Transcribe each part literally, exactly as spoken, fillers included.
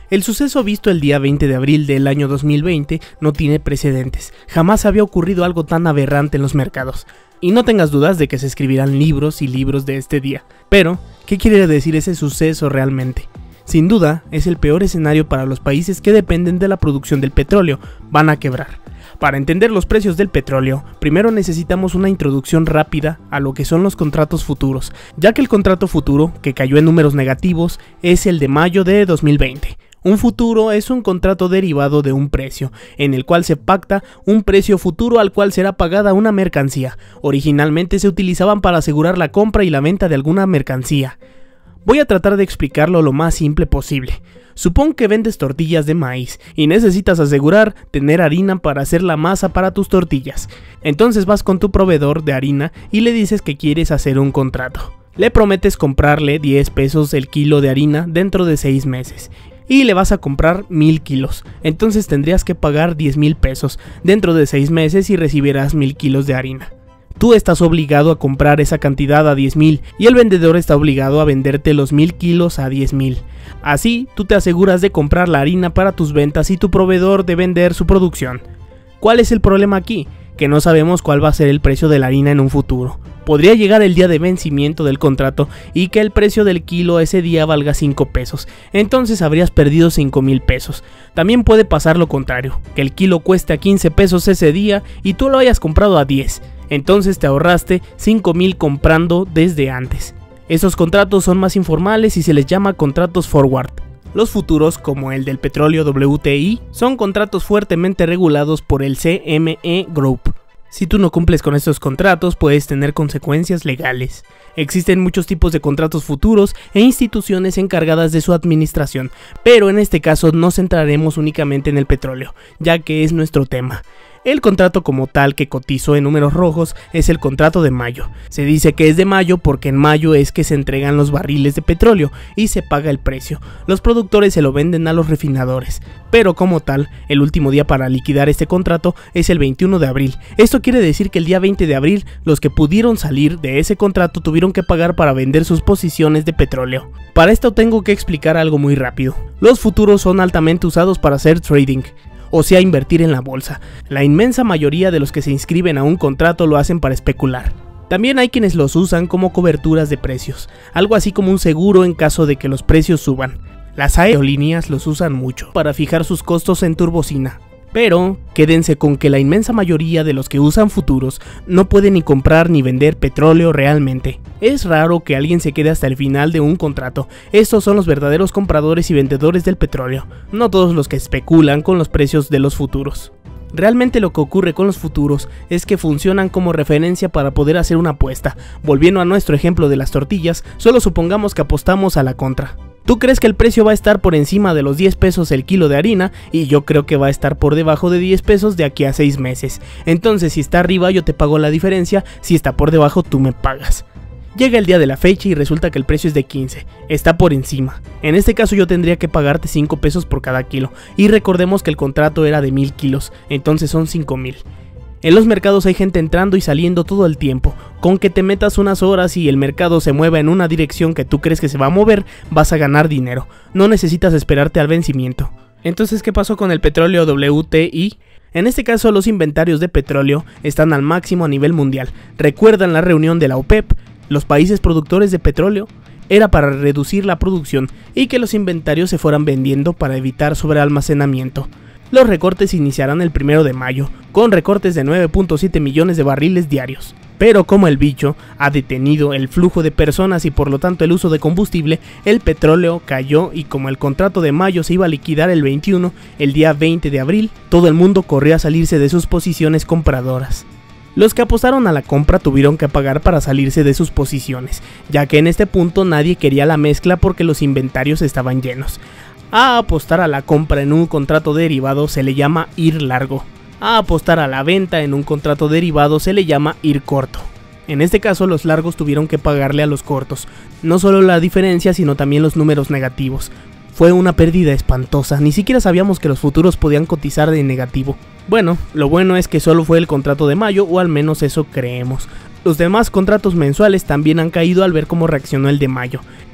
El suceso visto el día veinte de abril del año dos mil veinte no tiene precedentes, jamás había ocurrido algo tan aberrante en los mercados. Y no tengas dudas de que se escribirán libros y libros de este día. Pero, ¿qué quiere decir ese suceso realmente? Sin duda, es el peor escenario para los países que dependen de la producción del petróleo, van a quebrar. Para entender los precios del petróleo, primero necesitamos una introducción rápida a lo que son los contratos futuros, ya que el contrato futuro, que cayó en números negativos, es el de mayo de dos mil veinte. Un futuro es un contrato derivado de un precio, en el cual se pacta un precio futuro al cual será pagada una mercancía. Originalmente se utilizaban para asegurar la compra y la venta de alguna mercancía. Voy a tratar de explicarlo lo más simple posible. Supón que vendes tortillas de maíz y necesitas asegurar tener harina para hacer la masa para tus tortillas. Entonces vas con tu proveedor de harina y le dices que quieres hacer un contrato. Le prometes comprarle diez pesos el kilo de harina dentro de seis meses. Y le vas a comprar mil kilos, entonces tendrías que pagar diez mil pesos dentro de seis meses y recibirás mil kilos de harina. Tú estás obligado a comprar esa cantidad a diez mil y el vendedor está obligado a venderte los mil kilos a diez mil. Así, tú te aseguras de comprar la harina para tus ventas y tu proveedor de vender su producción. ¿Cuál es el problema aquí? Que no sabemos cuál va a ser el precio de la harina en un futuro. Podría llegar el día de vencimiento del contrato y que el precio del kilo ese día valga cinco pesos, entonces habrías perdido cinco mil pesos. También puede pasar lo contrario, que el kilo cueste a quince pesos ese día y tú lo hayas comprado a diez, entonces te ahorraste cinco mil comprando desde antes. Esos contratos son más informales y se les llama contratos forward. Los futuros, como el del petróleo W T I, son contratos fuertemente regulados por el C M E Group. Si tú no cumples con estos contratos, puedes tener consecuencias legales. Existen muchos tipos de contratos futuros e instituciones encargadas de su administración, pero en este caso nos centraremos únicamente en el petróleo, ya que es nuestro tema. El contrato como tal que cotizó en números rojos es el contrato de mayo. Se dice que es de mayo porque en mayo es que se entregan los barriles de petróleo y se paga el precio. Los productores se lo venden a los refinadores, pero como tal, el último día para liquidar este contrato es el veintiuno de abril. Esto quiere decir que el día veinte de abril los que pudieron salir de ese contrato tuvieron que pagar para vender sus posiciones de petróleo. Para esto tengo que explicar algo muy rápido. Los futuros son altamente usados para hacer trading, o sea, invertir en la bolsa. La inmensa mayoría de los que se inscriben a un contrato lo hacen para especular. También hay quienes los usan como coberturas de precios, algo así como un seguro en caso de que los precios suban. Las aerolíneas los usan mucho para fijar sus costos en turbocina. Pero quédense con que la inmensa mayoría de los que usan futuros no pueden ni comprar ni vender petróleo realmente. Es raro que alguien se quede hasta el final de un contrato. Estos son los verdaderos compradores y vendedores del petróleo, no todos los que especulan con los precios de los futuros. Realmente lo que ocurre con los futuros es que funcionan como referencia para poder hacer una apuesta. Volviendo a nuestro ejemplo de las tortillas, solo supongamos que apostamos a la contra. Tú crees que el precio va a estar por encima de los diez pesos el kilo de harina y yo creo que va a estar por debajo de diez pesos de aquí a seis meses. Entonces si está arriba yo te pago la diferencia, si está por debajo tú me pagas. Llega el día de la fecha y resulta que el precio es de quince, está por encima. En este caso yo tendría que pagarte cinco pesos por cada kilo y recordemos que el contrato era de mil kilos, entonces son cinco mil. En los mercados hay gente entrando y saliendo todo el tiempo. Con que te metas unas horas y el mercado se mueva en una dirección que tú crees que se va a mover, vas a ganar dinero. No necesitas esperarte al vencimiento. Entonces, ¿qué pasó con el petróleo W T I? En este caso, los inventarios de petróleo están al máximo a nivel mundial. ¿Recuerdan la reunión de la OPEP? Los países productores de petróleo era para reducir la producción y que los inventarios se fueran vendiendo para evitar sobrealmacenamiento. Los recortes iniciarán el primero de mayo, con recortes de nueve punto siete millones de barriles diarios. Pero como el bicho ha detenido el flujo de personas y por lo tanto el uso de combustible, el petróleo cayó y como el contrato de mayo se iba a liquidar el veintiuno, el día veinte de abril, todo el mundo corrió a salirse de sus posiciones compradoras. Los que apostaron a la compra tuvieron que pagar para salirse de sus posiciones, ya que en este punto nadie quería la mezcla porque los inventarios estaban llenos. A apostar a la compra en un contrato derivado se le llama ir largo. A apostar a la venta en un contrato derivado se le llama ir corto. En este caso los largos tuvieron que pagarle a los cortos, no solo la diferencia sino también los números negativos. Fue una pérdida espantosa, ni siquiera sabíamos que los futuros podían cotizar de negativo. Bueno, lo bueno es que solo fue el contrato de mayo, o al menos eso creemos. Los demás contratos mensuales también han caído al ver cómo reaccionó el de mayo.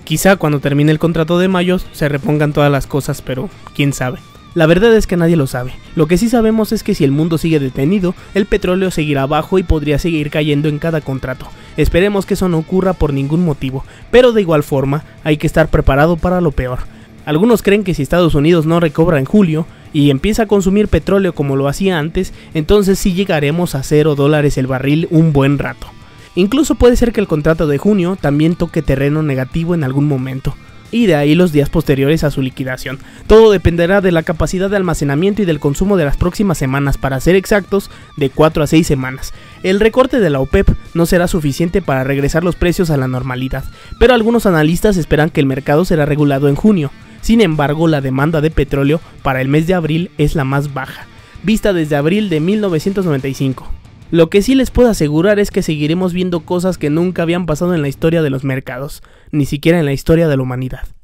Quizá cuando termine el contrato de mayo se repongan todas las cosas, pero quién sabe. La verdad es que nadie lo sabe. Lo que sí sabemos es que si el mundo sigue detenido, el petróleo seguirá bajo y podría seguir cayendo en cada contrato. Esperemos que eso no ocurra por ningún motivo, pero de igual forma hay que estar preparado para lo peor. Algunos creen que si Estados Unidos no recobra en julio y empieza a consumir petróleo como lo hacía antes, entonces sí llegaremos a cero dólares el barril un buen rato. Incluso puede ser que el contrato de junio también toque terreno negativo en algún momento, y de ahí los días posteriores a su liquidación. Todo dependerá de la capacidad de almacenamiento y del consumo de las próximas semanas, para ser exactos, de cuatro a seis semanas. El recorte de la OPEP no será suficiente para regresar los precios a la normalidad, pero algunos analistas esperan que el mercado será regulado en junio. Sin embargo, la demanda de petróleo para el mes de abril es la más baja, vista desde abril de mil novecientos noventa y cinco. Lo que sí les puedo asegurar es que seguiremos viendo cosas que nunca habían pasado en la historia de los mercados, ni siquiera en la historia de la humanidad.